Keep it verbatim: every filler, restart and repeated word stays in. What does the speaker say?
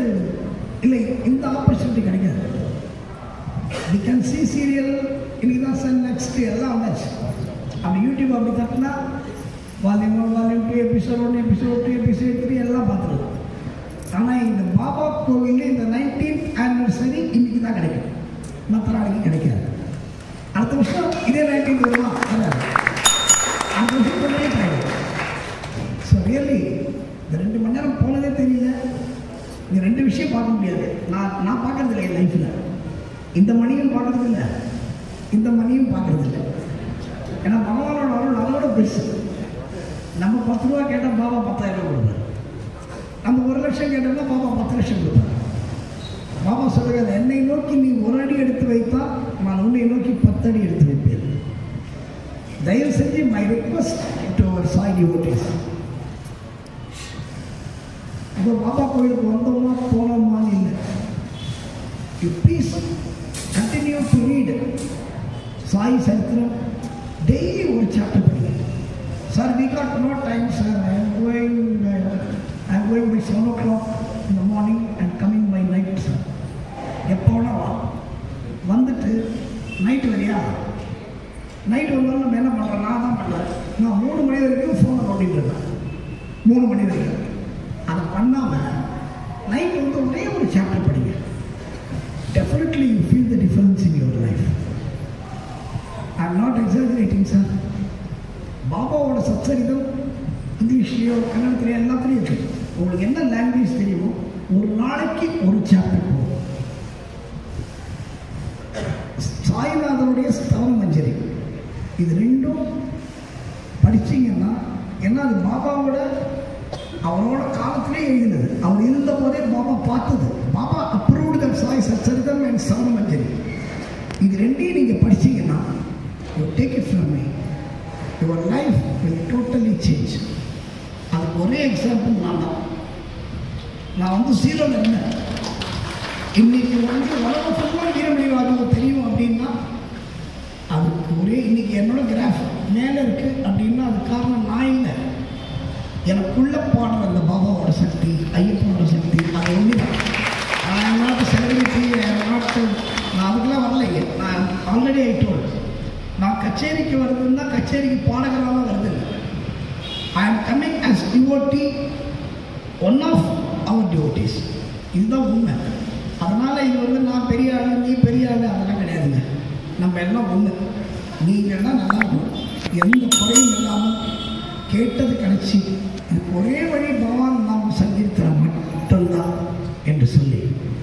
இல்லை இந்த ஆப்பர்ச்சுனிட்டி கிடைக்காது. வி கேன் சி சீரியல் இன்னைக்கு தான் சார் நெக்ஸ்ட் எல்லாம் வந்தாச்சு. அப்படி யூடியூப் அப்படி தட்டினா volume one volume two episode one episode two episode three எல்லாம் பார்த்துருவோம். ஆனால் இந்த பாபா கோவிலில் இந்த நைன்டீன்த் ஆனிவர்சரி இன்னைக்கு தான் கிடைக்கும், மற்ற நாளைக்கு கிடைக்காது. அடுத்த வருஷம் இதே நைன்டீன்த் வருமா? அதான் அடுத்த வருஷம் கொண்டே கிடையாது. ஸோ ரியலி இந்த ரெண்டு மணி நேரம் போனதே தெரியல. இந்த ரெண்டு விஷயம் பார்க்க முடியாது. நான் நான் பார்க்கறது இல்லை என் லைஃப்பில். இந்த மணியும் பார்க்கறது இல்லை, இந்த மணியும் பார்க்கறது இல்லை. ஏன்னா பகவானோட அருள் அதோட பெருசு. நம்ம பத்து ரூபா கேட்டால் பாபா பத்தாயிரம் ரூபா கொடுப்பார். நம்ம ஒரு லட்சம் கேட்டோம்னா பாபா பத்து லட்சம் கொடுப்பார். பாபா சொல்லுறது, என்னை நோக்கி நீ ஒரு அடி எடுத்து வைத்தால் நான் உன்னை நோக்கி பத்து அடி எடுத்து வைப்பேன். தயவு செஞ்சு my request to our Sai devotees, இப்போ பாபா கோயிலுக்கு வந்தோமா போனோமான்னு இல்லை. You please continue to read Sai Charitram. Daily ஒரு சாப்டர் படிங்க. Sir we got no time sir, I am going I am going by seven o'clock in the morning and coming by night. Sir எப்போ வேணால் வா, வந்துட்டு night வரையா? Night வந்தாலும் நம்ம என்ன பண்ணுறோம்? நான் தான் பண்ணுறேன். நான் மூணு மணி வரைக்கும் ஃபோனை நோண்டிட்டு இருக்கேன். மூணு மணி வரைக்கும் அதை பண்ணாமல் நைட் வந்து ஒரே ஒரு சாப்டர் படிங்க. Definitely you feel the difference in your life. I am not exaggerating sir. பாபாவோட சச்சரிதம் இங்கிலீஷ்லேயோ கன்னடத்துலையோ எல்லாத்துலேயும் இருக்குது. உங்களுக்கு என்ன லாங்குவேஜ் தெரியுமோ ஒரு நாளைக்கு ஒரு சாப்டர் போகும். சாய்நாதனுடைய ஸ்தவன மஞ்சரி இது ரெண்டும் படிச்சிங்கன்னா, ஏன்னா அது பாபாவோட அவரோட காலத்திலே எழுதினது. அவர் இருந்த போதே பாபா பார்த்தது. Baba approved that Sai Satcharitra and Stavana Manjari. இது ரெண்டையும் நீங்கள் படிச்சீங்கன்னா, you take it from me, your life will totally change. அதுக்கு ஒரே எக்ஸாம்பிள் நான் தான். நான் வந்து ஜீரோவில் இருந்தேன். இன்னைக்கு வந்து உலகம் ஃபுல்லாக வீரமணிவாதம் தெரியும் அப்படின்னா அதுக்கு ஒரே இன்னைக்கு என்னோட கிராஃப் மேலே இருக்குது அப்படின்னா அது காரணம் நான் இல்லை. எனக்குள்ள பாடுற அந்த பாபாவோட சக்தி, ஐயப்பனோட சக்தி, அது ஒன்று தான். நான் நாட்டு செலிபிரிட்டி, நாட்டு நான் அதுக்கெல்லாம் வரலைங்க. நான் ஆல்ரெடி ஐட்டோல் நான் கச்சேரிக்கு வருதுன்னா கச்சேரிக்கு பாடகராக வருது. I am coming as devotee, one of our devotees. இதுதான் உண்மை. அதனால் இது வந்து நான் பெரிய ஆள், நீ பெரிய ஆள், அதெல்லாம் கிடையாதுங்க. நம்ம எல்லாம் ஒன்று. நீங்கள் தான் நல்லா இருக்கணும், எந்த குறையும் இல்லாமல் கேட்டது கிடைச்சி. இதுக்கு ஒரே வழி பகவான் நாம் சங்கீர்த்தனம் மட்டும்தான் என்று சொல்லி